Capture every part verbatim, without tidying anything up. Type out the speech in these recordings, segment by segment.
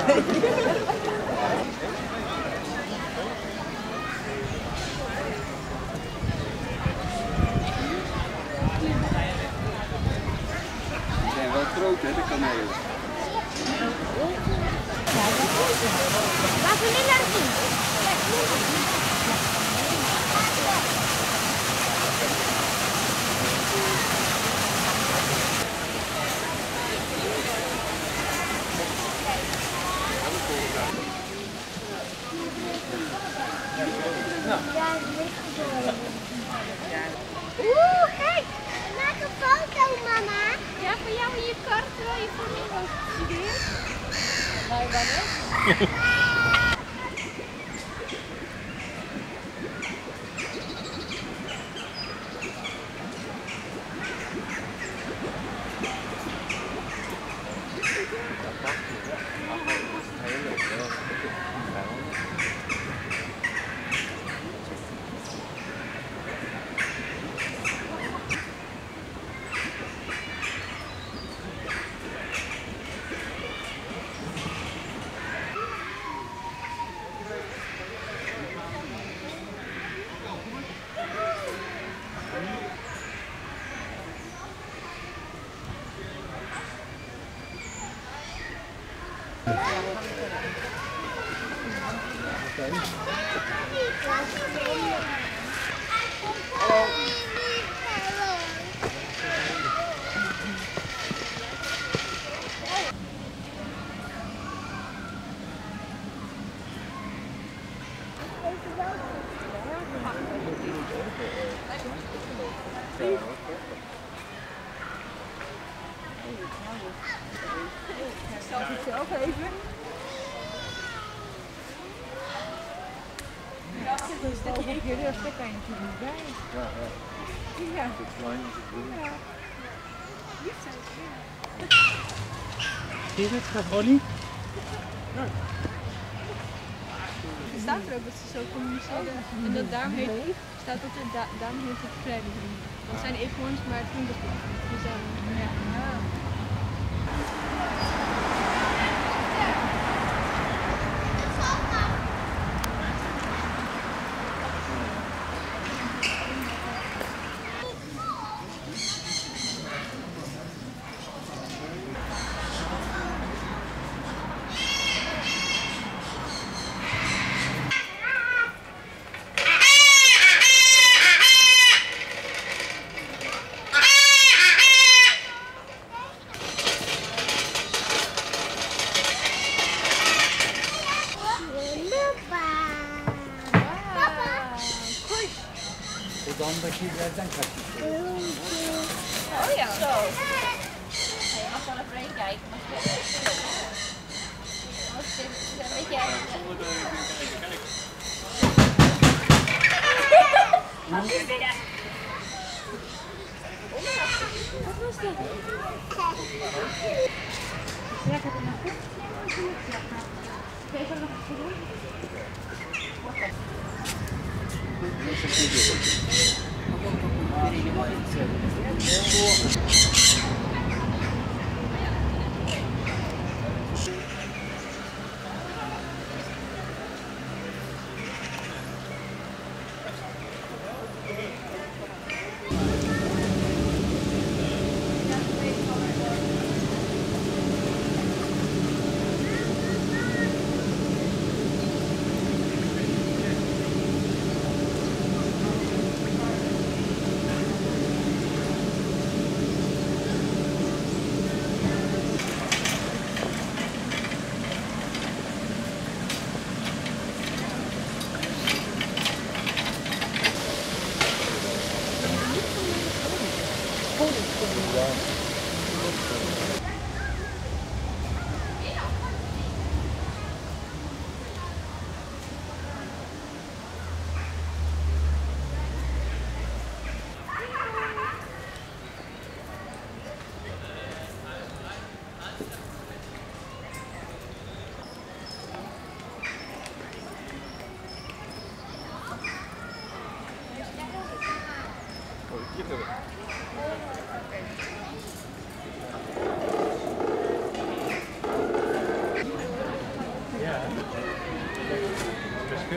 zijn wel groot, hè, de kanelen. Laten we nu naar zien. Oeh, kijk! Maak een foto, mama. Ja, van jou in je kar terwijl je voor mij was. Zie je dit? Nou, wanneer? Zal ik het zelf even? Ja, dat is toch een keer heel stuk kan je natuurlijk niet bij. Ja, ja. Ja. Zo klein als het wil. Ja. Lief zijn ze, ja. Zie je het, gaat Ollie? Er staat er ook dat ze zo communiceren. En dat daarom heet, staat dat er, da, daarom heet het Freddy. Want het zijn eekhoorns, maar het noemt het dus dan, ja. Ja. Dan dat je daar dan krijg je. Oh ja. Zo. Ja, je mag wel even heen kijken, maar het is een beetje... Wat was dat? Ja, ik heb het nog goed. Kun je het nog even doen?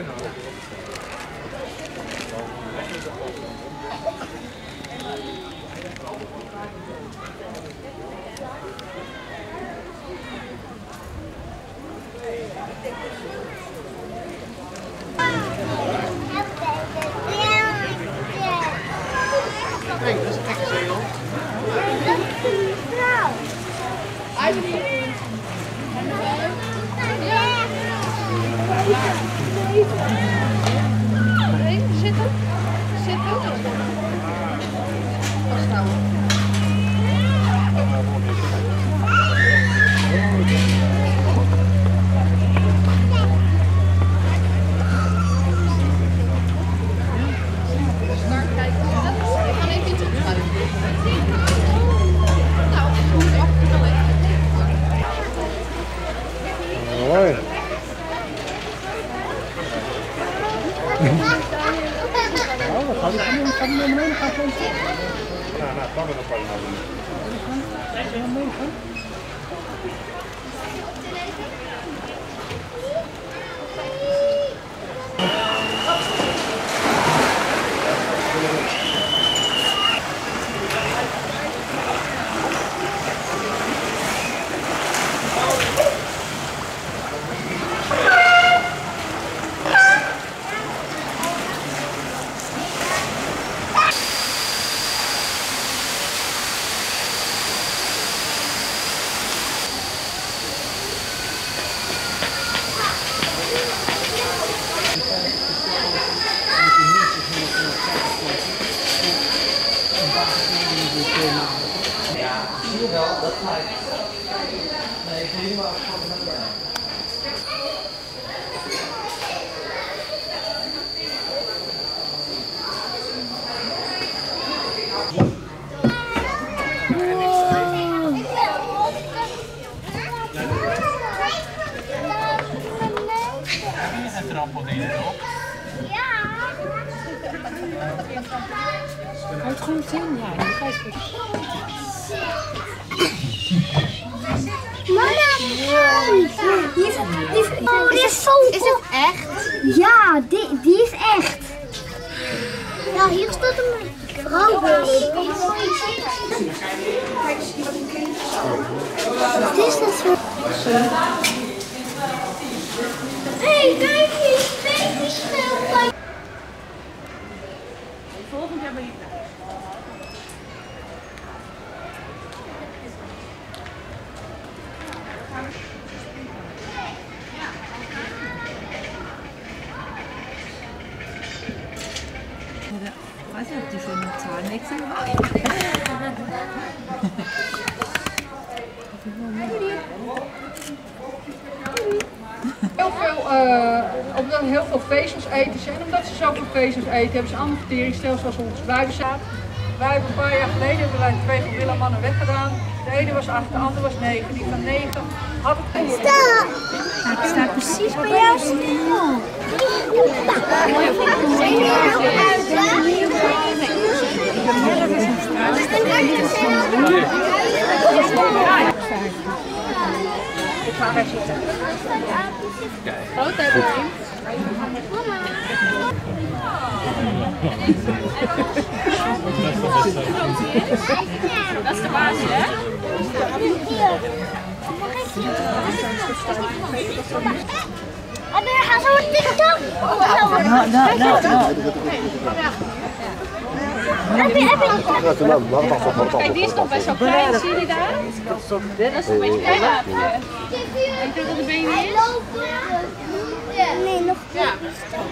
Hey, dat is een gekke zegel. Zitten? Zitten? Vasthouden. Mooi. Oh, wat gaan we doen? Gaan we naar beneden gaan? Ja, nou, kan er nog wel naar doen. Ja, mee gaan. Ja, zie je wel, dat lijkt. Nee, ik wil niet maar afpakken met elkaar. En trampoline erop. Houd gewoon zin, ja. Die ga je voor. Mama, die is, die is, oh, die is zo Is het echt? Ja, die, die is echt. Ja, hier staat een vrouwbus. Wat is dat voor? Hé, kijk eens, baby speelt. Volgend jaar ben je thuis. Ich weiß nicht, ob die schon einen Zahnwechsel haben. Heel veel, uh, omdat er heel veel vezels eten zijn, omdat ze zoveel vezels eten, hebben ze een ander verteringsstelsel als ons. Wij bestaan. Wij hebben een paar jaar geleden hebben wij twee gorilla mannen weggedaan. De ene was acht, de andere was negen. Die van negen had het goed. Stop! Het staat precies bij jou stil. Ik ga even zitten. Groot hebben we. Dat is de baas, hè? En dan gaan ze op TikTok. No, no, no, no. Heb je, heb je... Kijk, die is nog best wel klein, zie je daar? Dat is een beetje klein. Denk je dat het been Hij is? loopt. Nee, nog niet. Ja.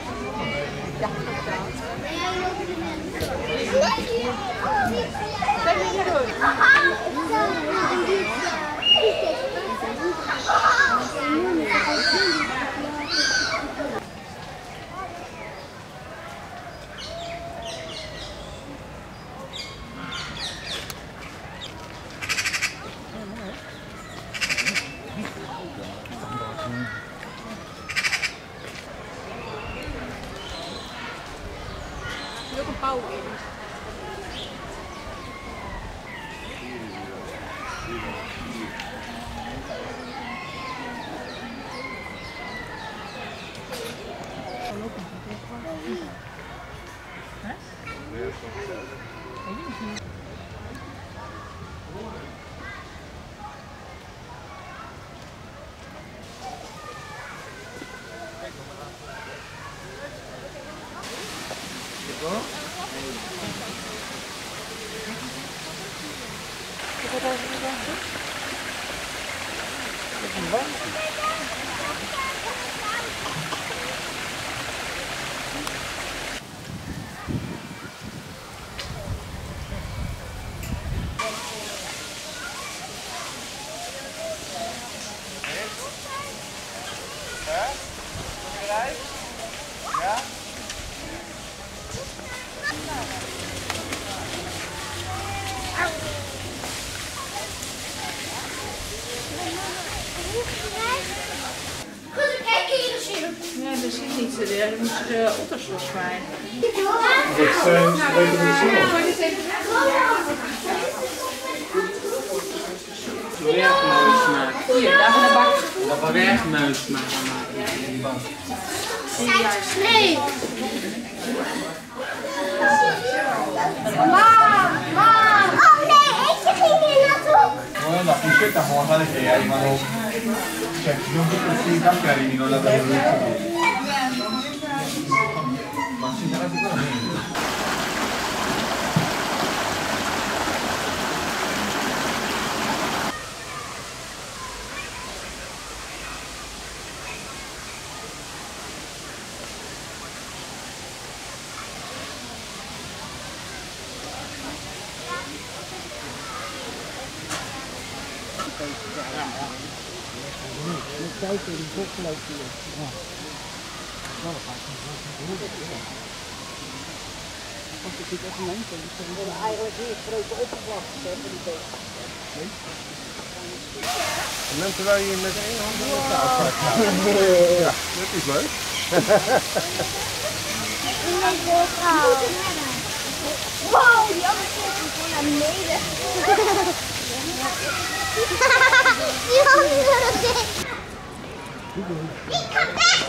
Er zit ook een pauw in. Ja, dat zit niet zo. Dan moet je de otters losvaren. Dat zijn revolutie. Werkmeus maken. Hier, daar van de bak. Dat werkmeus maken. Nee. Mama, mama. Oh nee, ik ging hier naartoe. Bueno, la puse cajón a que hay mano. Cioè, io non mi cambiare non la vedo. Ma ci sarà sicuramente. Kijken, die bocht loopt hier. Ja. Nou, dat gaat niet. Als ik dit even neem, dan is het eigenlijk hier grote oppervlakte van die beest. En dan terwijl je met één hand aan de touw gaat. Ja, dat is leuk. Wow, die andere keer komt gewoon naar beneden. Die andere keer. Ik kan weg!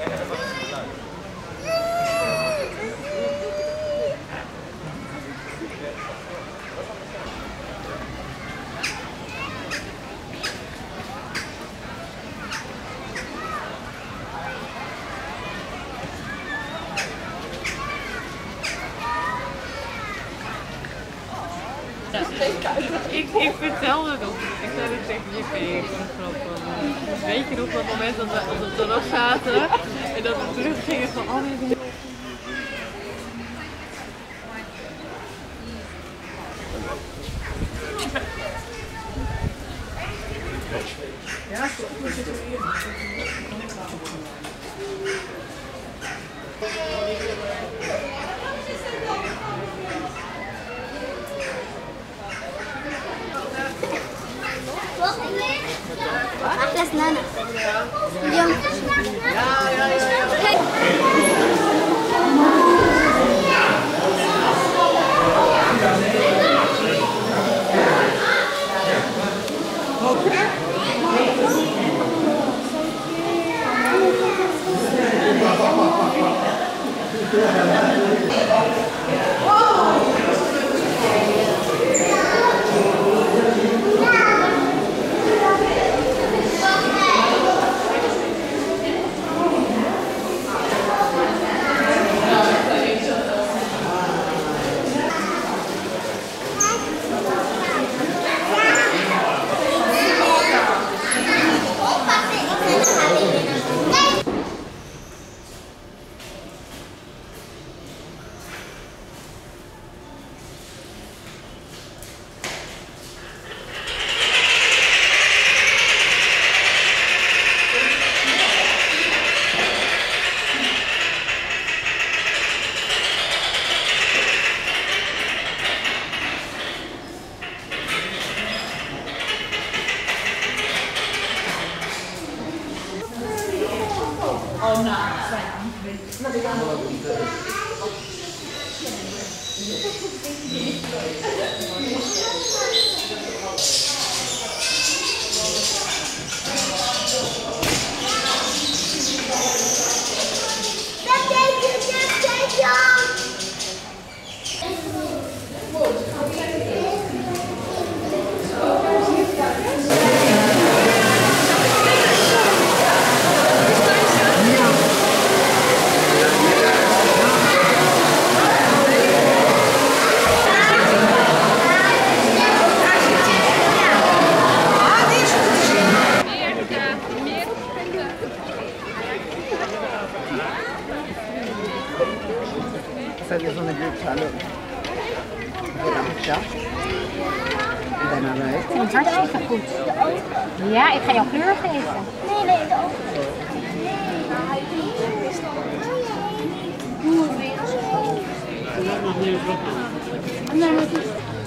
Ik, ik vertelde het op. Ik zei het tegen J P. Ik vond het grappig. Weet je nog dat moment dat we op de terras zaten en dat we terug gingen van al die dingen. Ja, Ach, das ist Nana. Ja, ja, ja. Oh, nou, Dat deed je, dat deed je. Ja, ik ga jouw kleur geven. Nee, nee, dat ook. Nee, nee.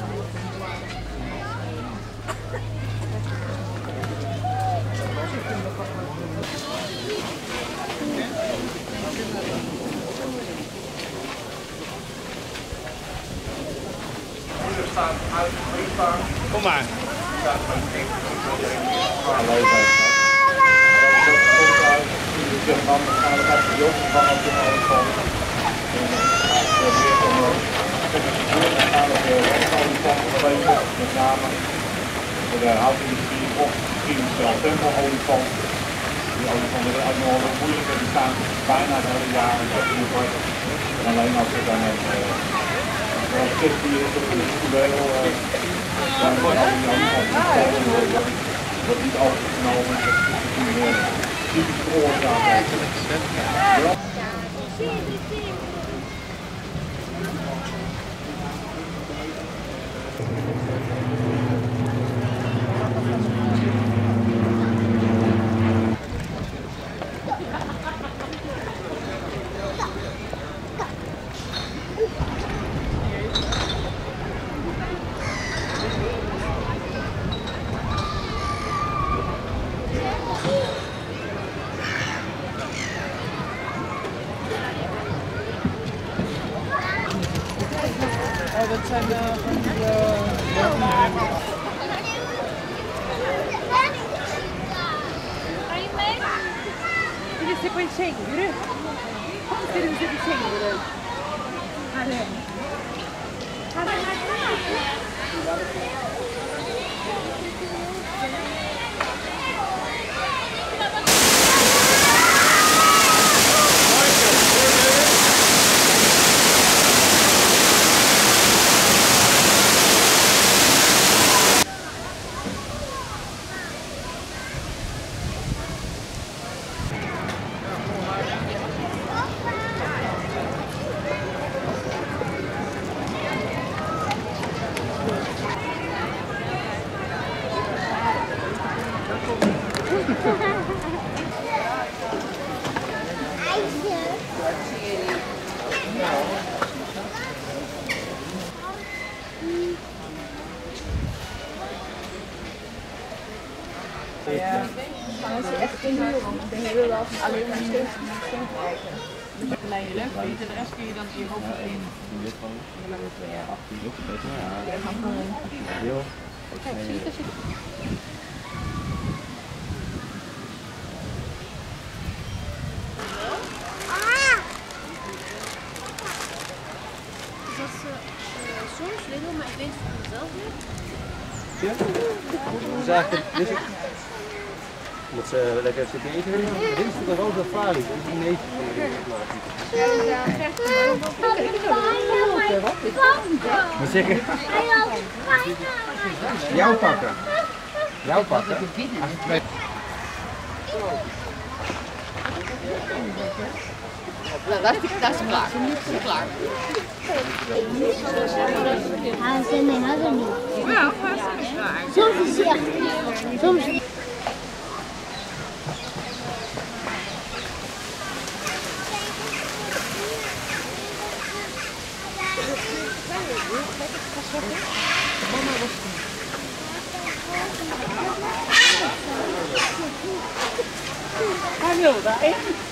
Kom maar. Voor de houtindustrie of misschien zelfs tempelolifant. Die olifanten zijn ook nog wel moeilijk en die staan bijna het hele jaar in het park. En alleen als er dan een kistje is of een juweel, dan wordt die olifant wordt niet overgenomen. Dat is meer typisch veroorzaakt. Oh, dat zijn uh, van die... Eles depois chegam, viu? Como se eles depois chegam, viu? Olha. Ja, gaan ze echt in huren de hele dag alleen maar steeds kijken. Nee, leuk vind je. De rest kun je dan in je hoofd in. Kijk, zie je dat zit. Dat is uh, soms little, maar ik weet het van mezelf niet. Ja? Zaken, dus ik... Omdat ze lekker zitten eten. Dit is de roze falie, dat is een neetje. Wat zeg je? Jouw pakken. Jouw pakken. Nou, daar is, daar is klaar. Dat is klaar. Ah, ze nee, dat is niet. Ja, vast is klaar. Soms is hij echt. Soms niet. Hij wil daar echt.